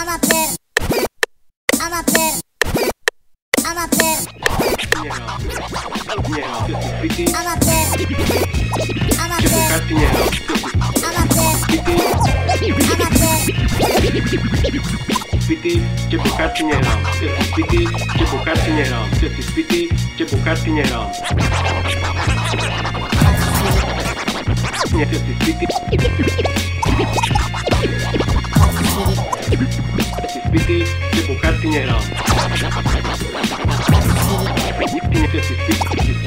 Amatér. Amatér. Amatér. Amatér. Spity, tebo karty nehrám. Keď si spity, tebo karty nehrám. Keď si spity, tebo karty nehrám. Nie, keď si spity. Keď si spity, tebo karty nehrám. Nie, keď si spity.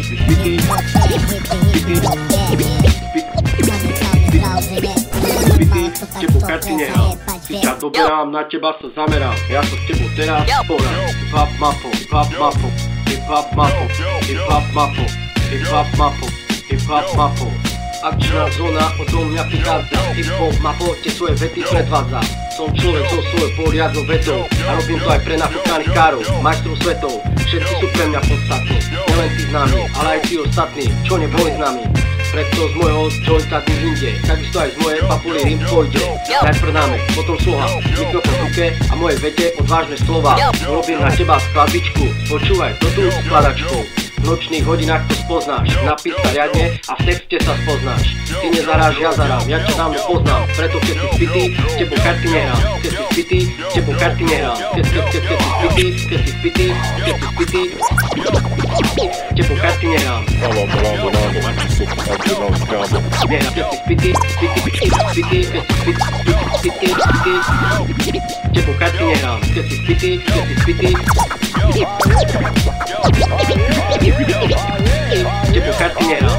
Tebo karty nehrám. Si ťa doberám, na teba sa zamerám. Ja sa s tebou teraz porám. Hip-hop mapo, hip-hop mapo, hip-hop mapo, hip-hop mapo, hip-hop mapo, hip-hop mapo. Akčná zóna odo mňa prichádza. Hip-hop mapo, tie svoje vety predvádza. Som človek so svojou poriadnou vetou a robím to aj pre nafúkaných károv, majstrov svetov. Všetci sú pre mňa podstatní, nielen tí známi, ale aj tí ostatní, čo neboli s nami. Preto z môjho jointa dým inde, takisto aj z mojej papuly rým pôjde. Najprv náme, potom sloha, mikrofón v ruke a moje vete odvážne slova. Robím na teba skladbičku, počúvaj, to tu skladačkou. V nočných hodinách to spoznáš, napíš sa riadne a v texte sa spoznáš. Ty nezaráš, ja zarám, ja ťa dávno poznám. Preto keď si spity, tebo karty nehrám. Keď si spity, tebo karty nehrám. Keď si spity, tebo karty nehrám. Nehrám, keď si spity, tebo karty nehrám. Keď si spity, tebo karty nehrám.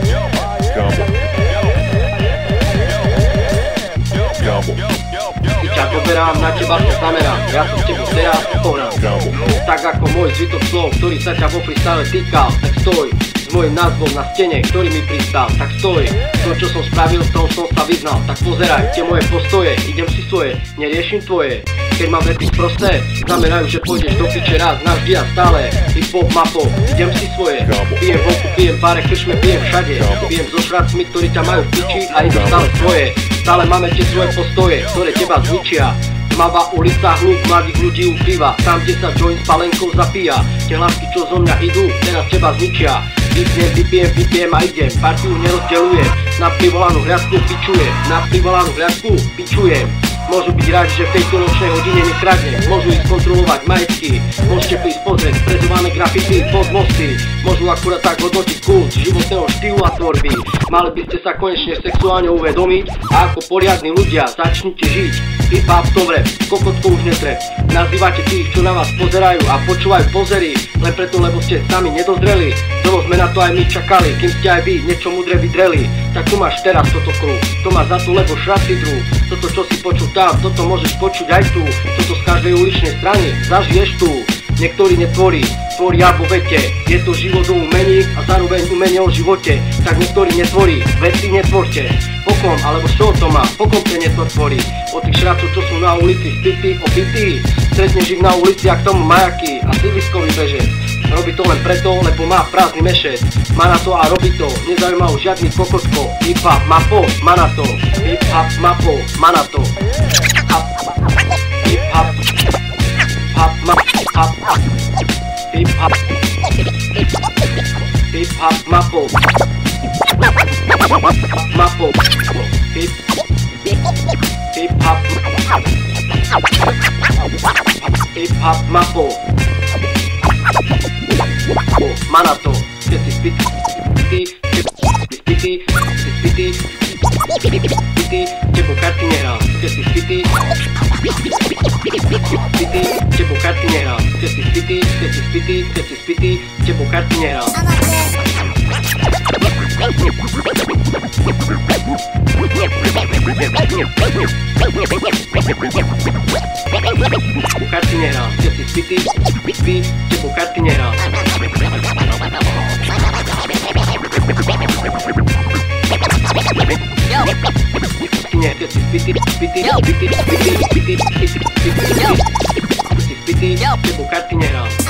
Si ťa doberám, na teba sa zamerám. Ja sa s tebou teraz pohrám. Tak ako môj zvytok slov, ktorý sa ťa vo freestyle týkal. Tak stoj s mojím názvom na stene, ktorý mi pristal. Tak stoj, to čo som spravil, v tom som sa vyznal. Tak pozeraj, tie moje postoje, idem si svoje, neriešim tvoje. Keď mám vety sprosté, znamenajú, že pôjdeš do piče raz, navždy a stále. Hip-hop mapo, idem si svoje. Pijem vonku, pijem v bare, krčme, pijem všade. Pijem so šracmi, ktorí ťa majú v piči a idú stále svoje. Stále máme tie svoje postoje, ktoré teba zničia. Tmavá ulica, hluk mladých ľudí ukrýva. Tam, kde sa joint s palenkou zapíja. Tie hlasky, čo zo mňa idú, teraz teba zničia. Vypijem a idem, partiu nerozdeľujem. Na privolanú hľadku pičujem. Môžu byť rádi, že v tejto nočnej hodine nekradnem. Môžu ísť kontrolovať majetky. Môžete prísť pozrieť sprezované grafity pod mosty. Môžu akurát tak hodnotiť kult životného štýlu a tvorby. Mali by ste sa konečne sexuálne uvedomiť a ako poriadni ľudia začnite žiť. Hip-hop to vrep, kokotko už netrep. Nazývate tých, čo na vás pozerajú a počúvajú pozery. Len preto, lebo ste sami nedozreli. Dlho sme na to aj my čakali, kým ste aj vy niečo mudre vydreli. Tak tu máš teraz toto kruh, to má za to, lebo šraci druh. Toto, čo si počul tam, toto môžeš počuť aj tu. Toto z každej uličnej strany zažiješ tu. Niektorý netvorí, tvoria vo vete. Je to život o umení a zároveň umenie o živote. Tak niektorý netvorí, veci netvorte. Pokom, alebo čo to má, pokom te netvorí. O tých šracov, čo sú na ulici spity, opity. Stretneš ich na ulici a k tomu majaky a sídliskový bežec. Robí to len preto, lebo má prázdny mešec. Má na to a robí to, nezaujíma ho žiadny kokotko. Hip-hop mapo, má na to. Hip-hop mapo, má na to. Hip-hop mapo. Mapo. Hip-hop mapo. Má na to. Keď si spity, tebo karty nehrám. Keď si spity, tebo karty nehrám. Keď si spity, tebo karty nehrám. Karty nehrám. Keď si spity, tebo karty nehrám. Keď si spity, tebo karty nehrám.